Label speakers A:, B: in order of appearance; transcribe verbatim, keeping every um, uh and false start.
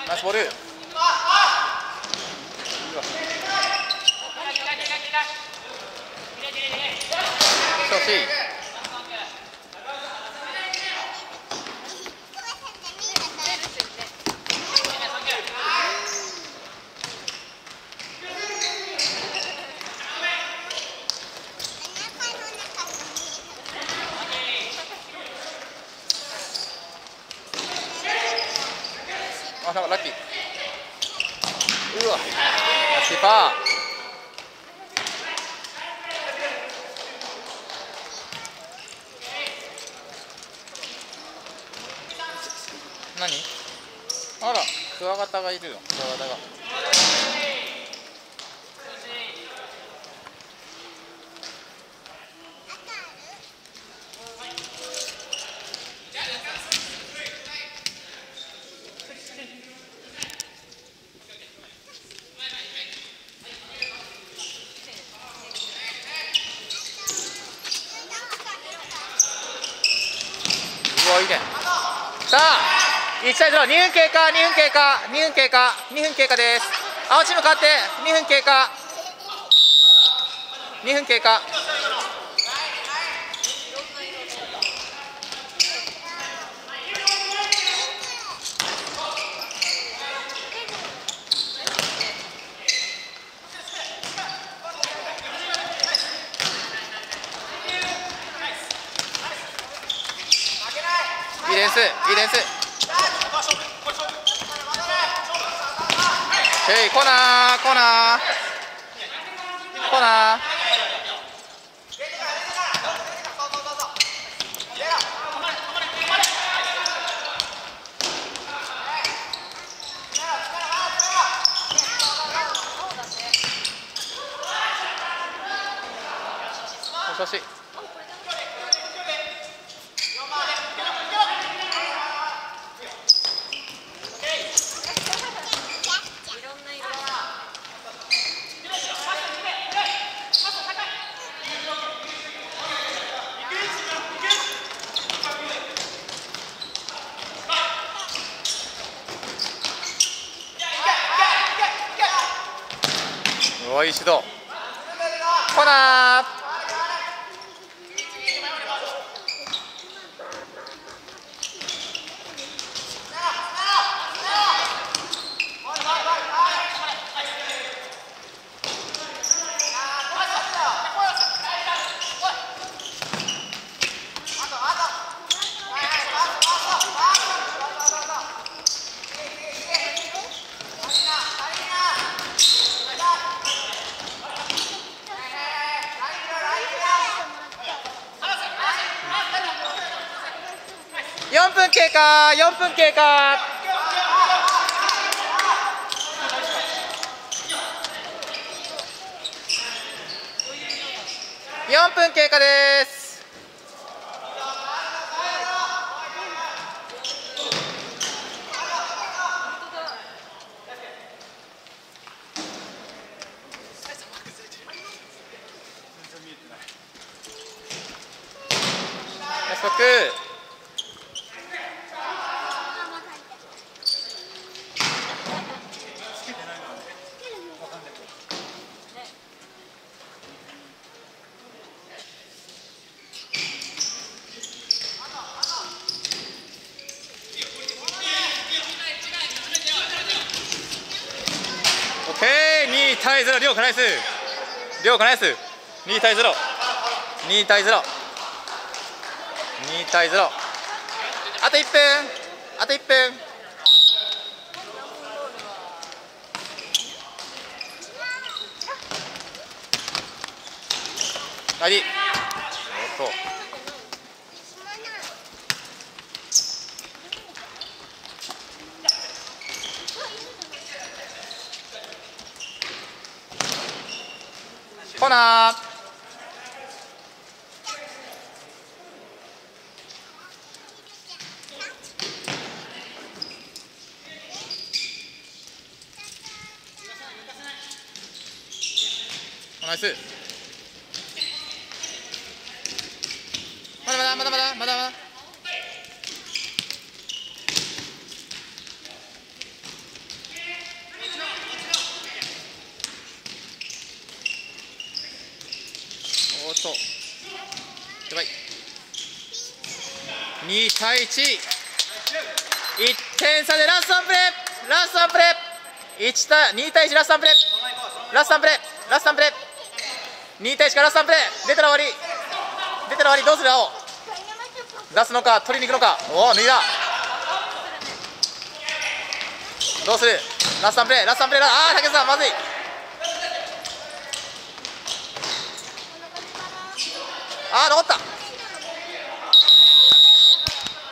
A: ナイスボール。調子いい。あ、なんかラッキー。うわ、ラッキーパー。何？あら、クワガタがいるよ。クワガタが。うわ、いいね。さあ、いちたいゼロ、にふん経過、にふん経過、にふん経過、にふん経過です。青チーム勝ってにふん経過、にふん経過。いいレース、いいレース。へい、コーナー、コーナー、コーナー。調子いい。おい、指導。コーナー。よんぷん経過、よんぷん経過。よんぷん経過です。約束。オッケー、にたいゼロ、両ナイス。両ナイス。にたいゼロ。にたいゼロ。にたいゼロ。あといっぷん。あといっぷん。はい。おっと。コーナー。ナイス。まだまだまだまだまだまだ。 にたいいち、いってん差でラストワンプレー、ラストワンプレー、いち対に対いち、ラストワンプレー、ラストワンプレー、ラストワンプレー、に対いちからラストワンプレー、出たら終わり、出たら終わり、どうする青、出すのか取りに行くのか、おお右だ、どうする、ラストワンプレー、ラストワンプレー、ああ竹内さんまずい、ああ残った。